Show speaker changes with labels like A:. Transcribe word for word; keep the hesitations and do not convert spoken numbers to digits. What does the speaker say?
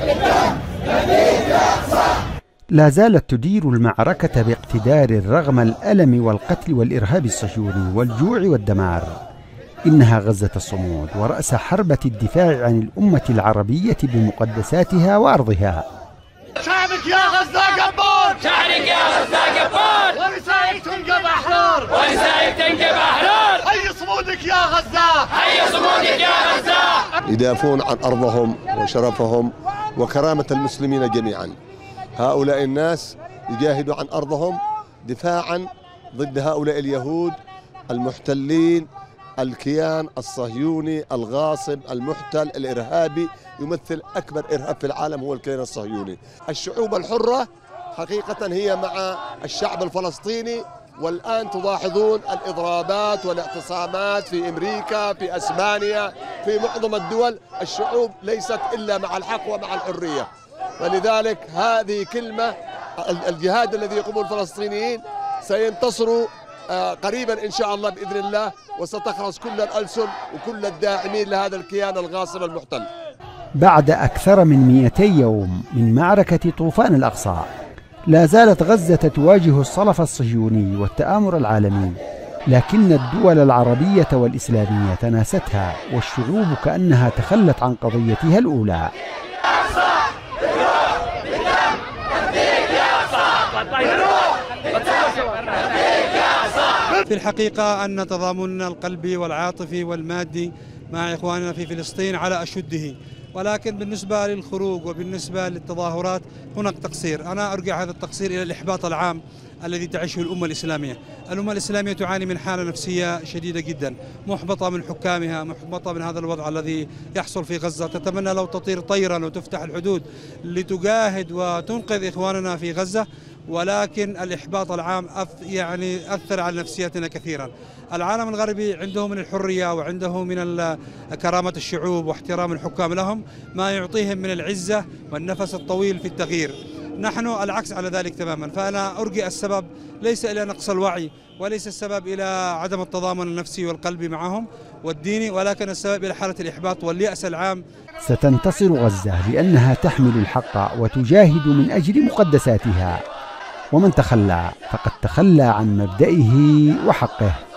A: لا زالت تدير المعركة باقتدار رغم الألم والقتل والإرهاب الصهيوني والجوع والدمار. إنها غزة الصمود ورأس حربة الدفاع عن الأمة العربية بمقدساتها وأرضها.
B: شعبك يا غزة جبار،
C: شعبك يا غزة جبار،
B: ونسائك تنقب أحرار،
C: ونسائك تنقب أحرار.
B: حي صمودك يا غزة،
C: حي صمودك يا غزة.
D: يدافعون عن أرضهم وشرفهم وكرامة المسلمين جميعا. هؤلاء الناس يجاهدوا عن أرضهم دفاعا ضد هؤلاء اليهود المحتلين، الكيان الصهيوني الغاصب المحتل الإرهابي، يمثل أكبر إرهاب في العالم هو الكيان الصهيوني. الشعوب الحرة حقيقة هي مع الشعب الفلسطيني، والآن تلاحظون الإضرابات والاعتصامات في أمريكا، في أسبانيا، في معظم الدول. الشعوب ليست إلا مع الحق ومع الحرية، ولذلك هذه كلمة الجهاد الذي يقومه الفلسطينيين سينتصروا قريبا إن شاء الله بإذن الله، وستخرس كل الألسن وكل الداعمين لهذا الكيان الغاصب المحتل.
A: بعد أكثر من مئتي يوم من معركة طوفان الأقصى، لا زالت غزة تواجه الصلف الصهيوني والتآمر العالمي، لكن الدول العربية والإسلامية تناستها، والشعوب كأنها تخلت عن قضيتها الأولى.
E: في الحقيقة أن تضامننا القلبي والعاطفي والمادي مع إخواننا في فلسطين على أشده، ولكن بالنسبة للخروج وبالنسبة للتظاهرات هناك تقصير. أنا أرجع هذا التقصير إلى الإحباط العام الذي تعيشه الأمة الإسلامية. الأمة الإسلامية تعاني من حالة نفسية شديدة جدا، محبطة من حكامها، محبطة من هذا الوضع الذي يحصل في غزة، تتمنى لو تطير طيرا وتفتح الحدود لتجاهد وتنقذ إخواننا في غزة، ولكن الإحباط العام يعني أثر على نفسيتنا كثيرا. العالم الغربي عنده من الحرية وعنده من كرامة الشعوب واحترام الحكام لهم ما يعطيهم من العزة والنفس الطويل في التغيير. نحن العكس على ذلك تماما. فأنا أرجئ السبب ليس إلى نقص الوعي، وليس السبب إلى عدم التضامن النفسي والقلبي معهم والديني، ولكن السبب إلى حالة الإحباط واليأس العام.
A: ستنتصر غزة لأنها تحمل الحق وتجاهد من أجل مقدساتها، ومن تخلى فقد تخلى عن مبدئه وحقه.